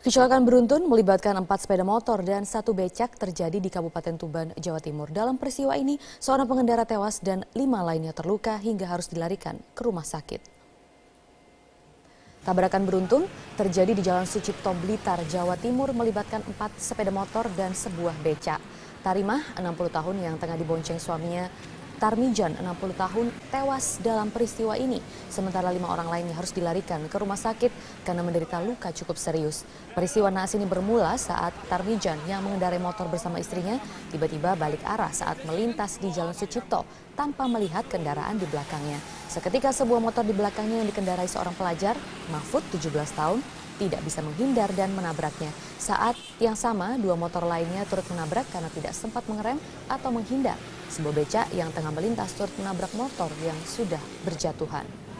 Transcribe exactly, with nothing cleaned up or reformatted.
Kecelakaan beruntun melibatkan empat sepeda motor dan satu becak terjadi di Kabupaten Tuban, Jawa Timur. Dalam peristiwa ini, seorang pengendara tewas dan lima lainnya terluka hingga harus dilarikan ke rumah sakit. Tabrakan beruntun terjadi di Jalan Sucipto, Blitar, Jawa Timur melibatkan empat sepeda motor dan sebuah becak. Tarimah, enam puluh tahun yang tengah dibonceng suaminya, Tarmijan, enam puluh tahun, tewas dalam peristiwa ini. Sementara lima orang lainnya harus dilarikan ke rumah sakit karena menderita luka cukup serius. Peristiwa naas ini bermula saat Tarmijan yang mengendarai motor bersama istrinya tiba-tiba balik arah saat melintas di Jalan Sucipto tanpa melihat kendaraan di belakangnya. Seketika sebuah motor di belakangnya yang dikendarai seorang pelajar, Mahfud, tujuh belas tahun, tidak bisa menghindar dan menabraknya. Saat yang sama, dua motor lainnya turut menabrak karena tidak sempat mengerem atau menghindar. Sebuah becak yang tengah melintas turut menabrak motor yang sudah berjatuhan.